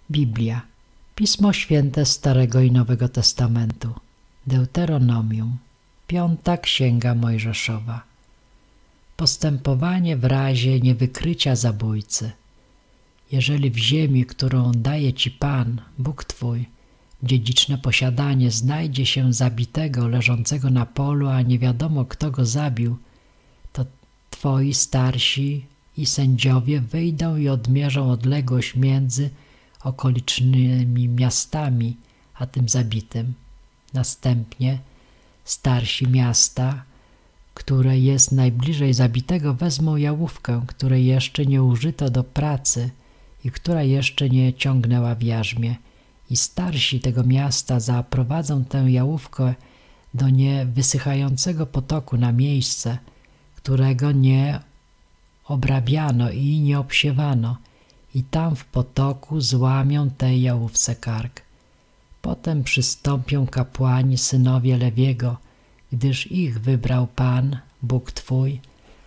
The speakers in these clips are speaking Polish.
Biblia, Pismo Święte Starego i Nowego Testamentu, Deuteronomium, 5. Księga Mojżeszowa. Postępowanie w razie niewykrycia zabójcy. Jeżeli w ziemi, którą daje ci Pan, Bóg Twój, dziedziczne posiadanie, znajdzie się zabitego leżącego na polu, a nie wiadomo kto go zabił, to Twoi starsi i sędziowie wyjdą i odmierzą odległość między okolicznymi miastami a tym zabitym. Następnie starsi miasta, które jest najbliżej zabitego, wezmą jałówkę, której jeszcze nie użyto do pracy i która jeszcze nie ciągnęła w jarzmie, i starsi tego miasta zaprowadzą tę jałówkę do niewysychającego potoku na miejsce, którego nie obrabiano i nie obsiewano, i tam w potoku złamią tej jałówce kark. Potem przystąpią kapłani, synowie Lewiego, gdyż ich wybrał Pan, Bóg Twój,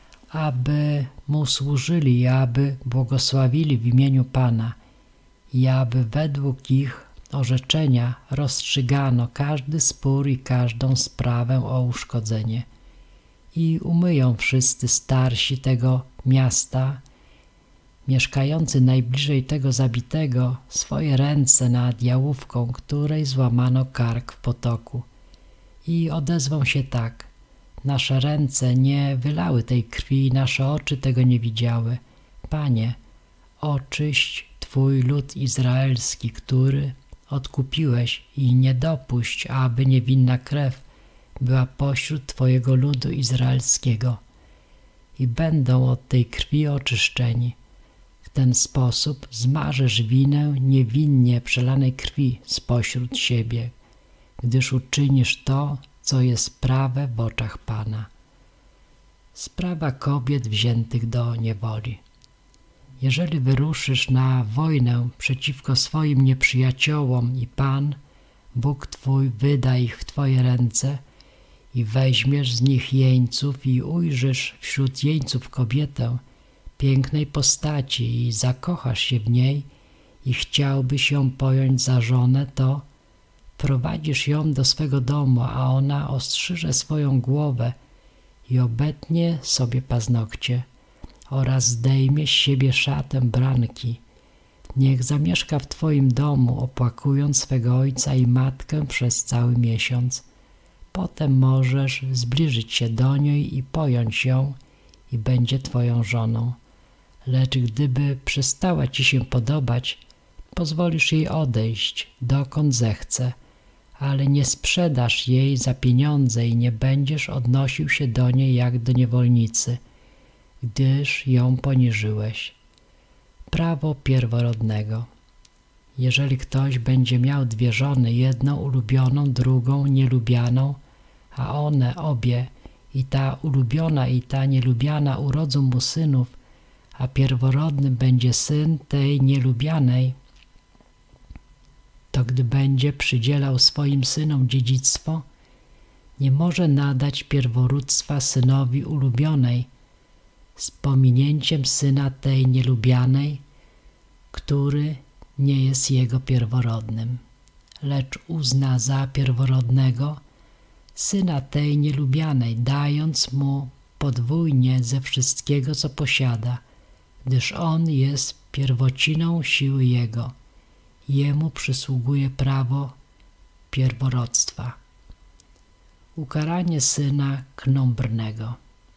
aby Mu służyli i aby błogosławili w imieniu Pana i aby według ich orzeczenia rozstrzygano każdy spór i każdą sprawę o uszkodzenie. I umyją wszyscy starsi tego miasta, mieszkający najbliżej tego zabitego, swoje ręce nad jałówką, której złamano kark w potoku. I odezwą się tak: nasze ręce nie wylały tej krwi, nasze oczy tego nie widziały. Panie, oczyść Twój lud izraelski, który odkupiłeś, i nie dopuść, aby niewinna krew była pośród Twojego ludu izraelskiego. I będą od tej krwi oczyszczeni. W ten sposób zmarzesz winę niewinnie przelanej krwi spośród siebie, gdyż uczynisz to, co jest prawe w oczach Pana. Sprawa kobiet wziętych do niewoli. Jeżeli wyruszysz na wojnę przeciwko swoim nieprzyjaciołom i Pan, Bóg Twój, wyda ich w Twoje ręce i weźmiesz z nich jeńców i ujrzysz wśród jeńców kobietę pięknej postaci i zakochasz się w niej i chciałbyś ją pojąć za żonę, to prowadzisz ją do swego domu, a ona ostrzyże swoją głowę i obetnie sobie paznokcie oraz zdejmie z siebie szatę branki. Niech zamieszka w Twoim domu, opłakując swego ojca i matkę przez cały miesiąc. Potem możesz zbliżyć się do niej i pojąć ją i będzie Twoją żoną. Lecz gdyby przestała Ci się podobać, pozwolisz jej odejść, dokąd zechce, ale nie sprzedasz jej za pieniądze i nie będziesz odnosił się do niej jak do niewolnicy, gdyż ją poniżyłeś. Prawo pierworodnego. Jeżeli ktoś będzie miał dwie żony, jedną ulubioną, drugą nielubianą, a one obie, i ta ulubiona i ta nielubiana, urodzą mu synów, a pierworodnym będzie syn tej nielubianej, to gdy będzie przydzielał swoim synom dziedzictwo, nie może nadać pierworództwa synowi ulubionej, z pominięciem syna tej nielubianej, który nie jest jego pierworodnym, lecz uzna za pierworodnego syna tej nielubianej, dając mu podwójnie ze wszystkiego, co posiada, gdyż on jest pierwociną siły jego. Jemu przysługuje prawo pierworództwa. Ukaranie syna knombrnego.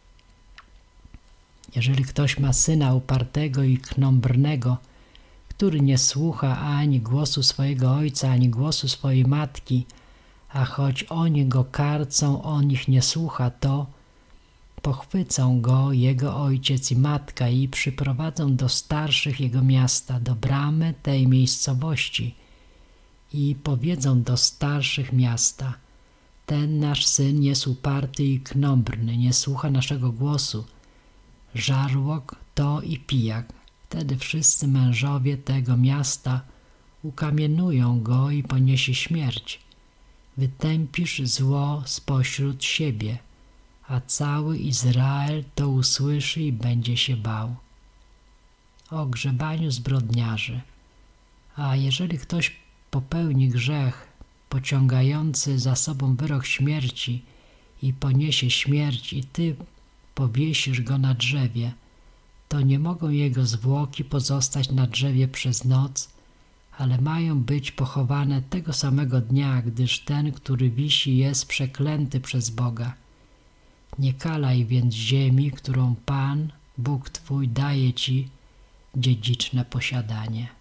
Jeżeli ktoś ma syna upartego i knombrnego, który nie słucha ani głosu swojego ojca, ani głosu swojej matki, a choć oni go karcą, on ich nie słucha, to pochwycą go jego ojciec i matka i przyprowadzą do starszych jego miasta, do bramy tej miejscowości i powiedzą do starszych miasta: ten nasz syn jest uparty i knombrny, nie słucha naszego głosu, żarłok to i pijak. Wtedy wszyscy mężowie tego miasta ukamienują go i poniesie śmierć. Wytępisz zło spośród siebie, a cały Izrael to usłyszy i będzie się bał. O grzebaniu zbrodniarzy. A jeżeli ktoś popełni grzech pociągający za sobą wyrok śmierci i poniesie śmierć i ty powiesisz go na drzewie, to nie mogą jego zwłoki pozostać na drzewie przez noc, ale mają być pochowane tego samego dnia, gdyż ten, który wisi, jest przeklęty przez Boga. Nie kalaj więc ziemi, którą Pan, Bóg Twój, daje ci dziedziczne posiadanie.